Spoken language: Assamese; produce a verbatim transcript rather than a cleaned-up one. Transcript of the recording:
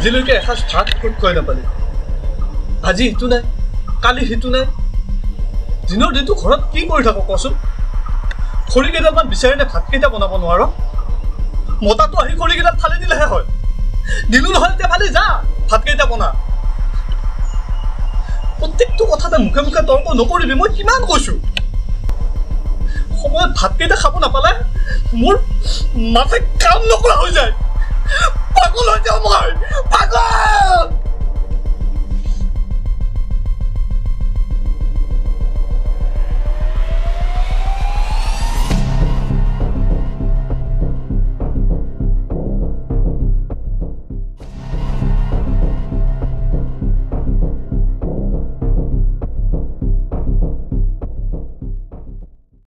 আজিলৈকে এসাঁজ ভাত ক'ত খুৱাই নাপালি আজি ইটো নাই কালি সিটো নাই দিনৰ দিনটো ঘৰত কি কৰি থাকো কচোন খৰি কেইডালমান বিচাৰিলে ভাতকেইটা বনাব নোৱাৰ মতাটো আহি খৰি কেইডাল ফালি দিলেহে হয় দিলো নহয় এতিয়া ফালি যা ভাতকেইটা বনা প্ৰত্যেকটো কথাতে মুখে মুখে তৰ্ক নকৰিবি মই কিমান কৈছো সময়ত ভাতকেইটা খাব নাপালে মোৰ মাথাই কাম নকৰা হৈ যায় পাগল হৈ যাওঁ মই পাগল